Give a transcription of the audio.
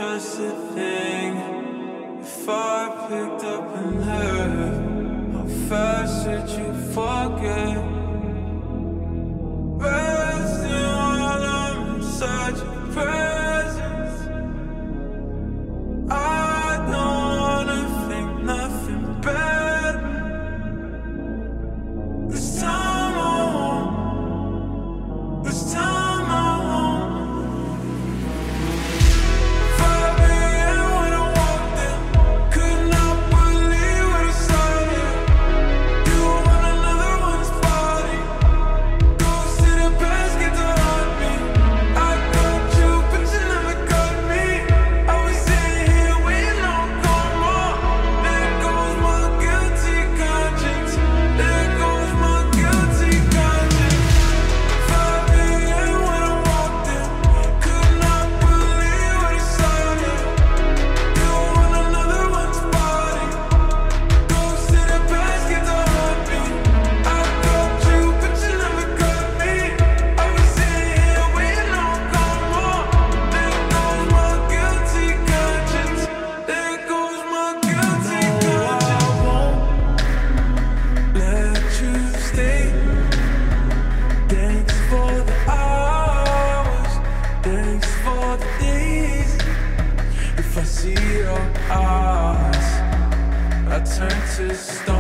trust a thing. If I picked up and left, how fast would you forget? Resting while I'm in such a presence, I don't wanna think nothing better. This time I won't, this time I won't. 5 a.m. when I walked in, could not believe what I saw here. You were on another one's body, ghost in the past get to haunt me. I got you, but you never got me. I was sitting here waiting on come on. There goes my guilty conscience. There goes my guilty conscience. 5 a.m. when I walked in, could not believe what I saw here. You were on another one's body, ghost in the past get to haunt me. I got you, but you never got me. I was sitting here waiting on come on. There goes my guilty conscience. There goes my guilty conscience. I won't let you stay. Thanks for the hours, thanks for the days. If I see your eyes, I turn to stone.